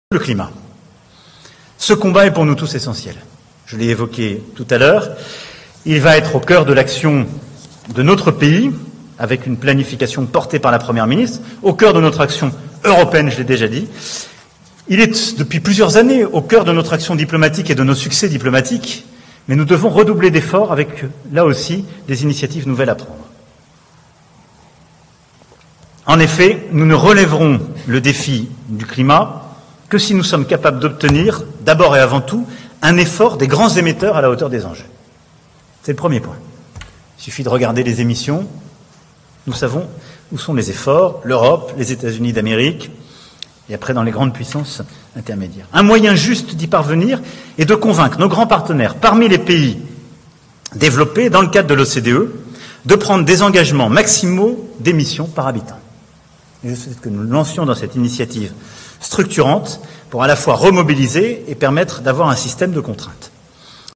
Le climat. Ce combat est pour nous tous essentiel. Je l'ai évoqué tout à l'heure. Il va être au cœur de l'action de notre pays, avec une planification portée par la Première ministre, au cœur de notre action européenne, je l'ai déjà dit. Il est depuis plusieurs années au cœur de notre action diplomatique et de nos succès diplomatiques, mais nous devons redoubler d'efforts avec, là aussi, des initiatives nouvelles à prendre. En effet, nous ne relèverons le défi du climat que si nous sommes capables d'obtenir, d'abord et avant tout, un effort des grands émetteurs à la hauteur des enjeux. C'est le premier point. Il suffit de regarder les émissions. Nous savons où sont les efforts, l'Europe, les États-Unis d'Amérique, et après dans les grandes puissances intermédiaires. Un moyen juste d'y parvenir est de convaincre nos grands partenaires, parmi les pays développés, dans le cadre de l'OCDE, de prendre des engagements maximaux d'émissions par habitant. Et je souhaite que nous lancions dans cette initiative structurante pour à la fois remobiliser et permettre d'avoir un système de contraintes.